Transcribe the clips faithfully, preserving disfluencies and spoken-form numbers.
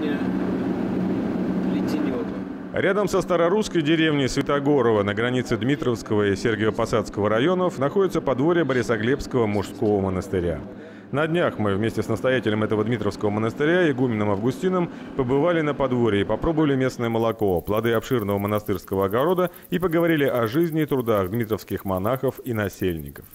деревня Плетенева. Рядом со старорусской деревней Святогорово на границе Дмитровского и Сергиево-Посадского районов находится подворье Борисоглебского мужского монастыря. На днях мы вместе с настоятелем этого Дмитровского монастыря, игуменом Августином, побывали на подворье и попробовали местное молоко, плоды обширного монастырского огорода и поговорили о жизни и трудах дмитровских монахов и насельников.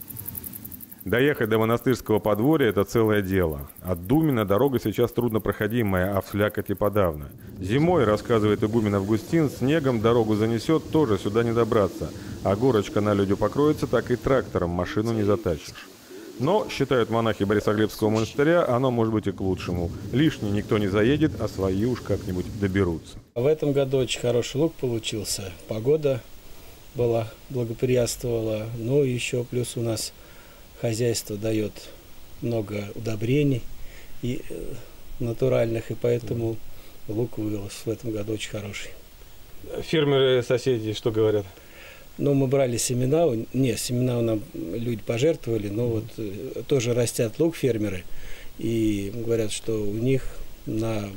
Доехать до монастырского подворья – это целое дело. От Думина дорога сейчас труднопроходимая, а в слякоти подавно. Зимой, рассказывает игумен Августин, снегом дорогу занесет, тоже сюда не добраться. А горочка наледью покроется, так и трактором машину не затащишь. Но, считают монахи Борисоглебского монастыря, оно может быть и к лучшему. Лишний никто не заедет, а свои уж как-нибудь доберутся. В этом году очень хороший лук получился. Погода была, благоприятствовала. Ну и еще плюс у нас хозяйство дает много удобрений и натуральных, и поэтому лук вырос в этом году очень хороший. Фермеры, соседи что говорят? Ну, мы брали семена, не, семена нам люди пожертвовали, но вот э, тоже растят лук фермеры, и говорят, что у них на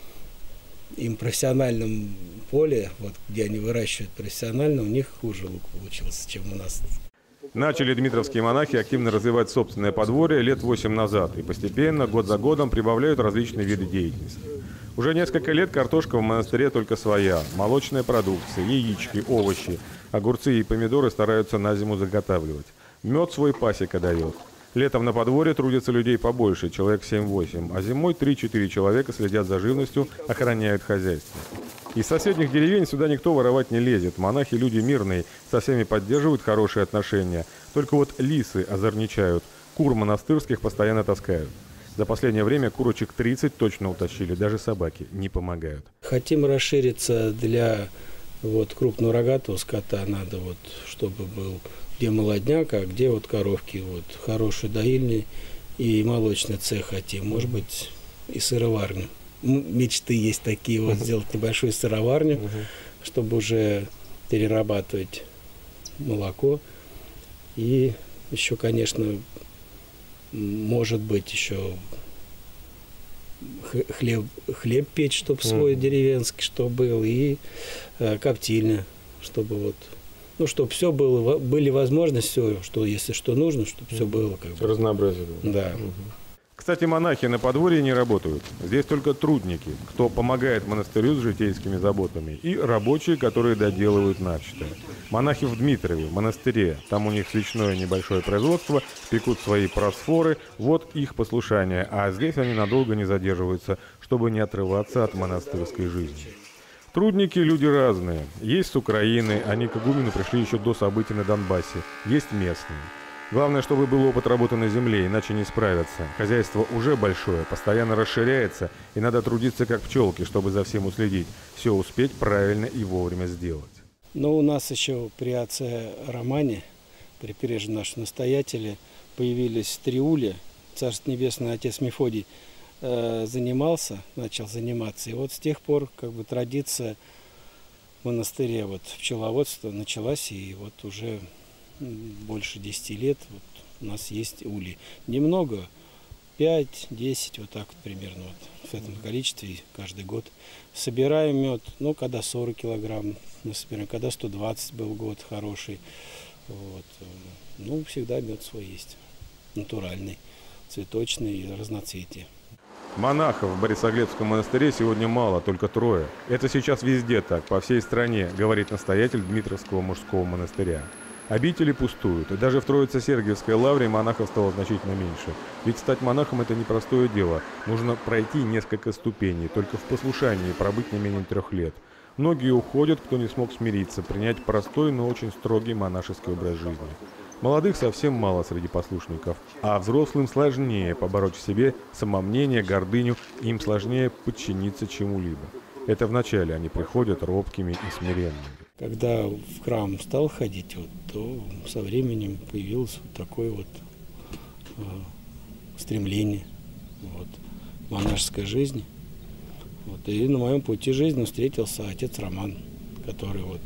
им профессиональном поле, вот где они выращивают профессионально, у них хуже лук получился, чем у нас. Начали дмитровские монахи активно развивать собственное подворье лет восемь назад и постепенно, год за годом, прибавляют различные виды деятельности. Уже несколько лет картошка в монастыре только своя, молочная продукция, яички, овощи, огурцы и помидоры стараются на зиму заготавливать. Мед свой пасека дает. Летом на подворье трудятся людей побольше, человек семь-восемь, а зимой три-четыре человека следят за живностью, охраняют хозяйство. Из соседних деревень сюда никто воровать не лезет. Монахи люди мирные, со всеми поддерживают хорошие отношения. Только вот лисы озорничают, кур монастырских постоянно таскают. За последнее время курочек тридцать точно утащили, даже собаки не помогают. Хотим расшириться для вот, крупного рогатого скота, надо вот, чтобы был где молодняк, а где вот коровки, вот, хороший доильный и молочный цех хотим, может быть и сыроварню. Мечты есть такие, вот сделать небольшую сыроварню, чтобы уже перерабатывать молоко. И еще, конечно, может быть еще хлеб, хлеб печь, чтобы свой деревенский, чтобы был, и э, коптильня, чтобы вот, ну, чтобы все было, были возможности, все, что если что нужно, чтобы все было как бы. Разнообразие. Да. Кстати, монахи на подворье не работают. Здесь только трудники, кто помогает монастырю с житейскими заботами, и рабочие, которые доделывают начатое. Монахи в Дмитрове, в монастыре, там у них свечное небольшое производство, пекут свои просфоры, вот их послушание, а здесь они надолго не задерживаются, чтобы не отрываться от монастырской жизни. Трудники – люди разные. Есть с Украины, они к игумену пришли еще до событий на Донбассе, есть местные. Главное, чтобы был опыт работы на земле, иначе не справятся. Хозяйство уже большое, постоянно расширяется, и надо трудиться как пчелки, чтобы за всем уследить, все успеть правильно и вовремя сделать. Но у нас еще при отце Романе, при прежде нашем настоятеле, появились три улья. Царство Небесное, отец Мефодий э, занимался, начал заниматься. И вот с тех пор как бы традиция в монастыре вот, пчеловодства началась, и вот уже больше десяти лет вот, у нас есть ульи. Немного, пять-десять, вот так вот примерно вот, в этом количестве каждый год. Собираем мед, ну, когда сорок килограмм мы собираем, когда сто двадцать был год хороший. Вот. Ну, всегда мед свой есть, натуральный, цветочный, разноцветие. Монахов в Борисоглебском монастыре сегодня мало, только трое. Это сейчас везде так, по всей стране, говорит настоятель Дмитровского мужского монастыря. Обители пустуют, и даже в Троице-Сергиевской лавре монахов стало значительно меньше. Ведь стать монахом – это непростое дело. Нужно пройти несколько ступеней, только в послушании пробыть не менее трех лет. Многие уходят, кто не смог смириться, принять простой, но очень строгий монашеский образ жизни. Молодых совсем мало среди послушников, а взрослым сложнее побороть в себе самомнение, гордыню, им сложнее подчиниться чему-либо. Это вначале они приходят робкими и смиренными. Когда в храм стал ходить, вот, то со временем появилось вот такое вот э, стремление вот, монашеской жизни. Вот, и на моем пути жизни встретился отец Роман, который вот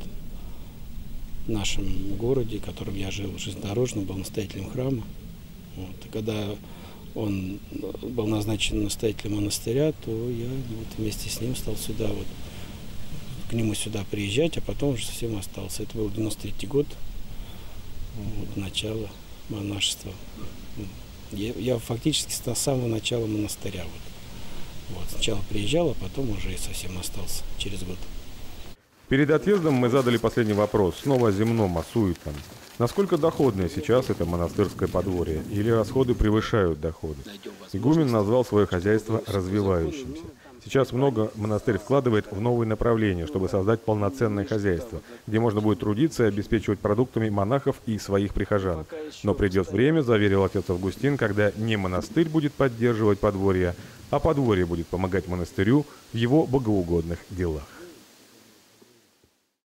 в нашем городе, в котором я жил, железнодорожном, был настоятелем храма. Вот, и когда он был назначен настоятелем монастыря, то я вот вместе с ним стал сюда, вот, к нему сюда приезжать, а потом уже совсем остался. Это был девяносто третий год, вот, начало монашества. Я, я фактически с самого начала монастыря. Вот. Вот, сначала приезжал, а потом уже и совсем остался через год. Перед отъездом мы задали последний вопрос, снова о земном, о суетном. Насколько доходное сейчас это монастырское подворье? Или расходы превышают доходы? Игумен назвал свое хозяйство развивающимся. Сейчас много монастырь вкладывает в новые направления, чтобы создать полноценное хозяйство, где можно будет трудиться и обеспечивать продуктами монахов и своих прихожан. Но придет время, заверил отец Августин, когда не монастырь будет поддерживать подворье, а подворье будет помогать монастырю в его богоугодных делах.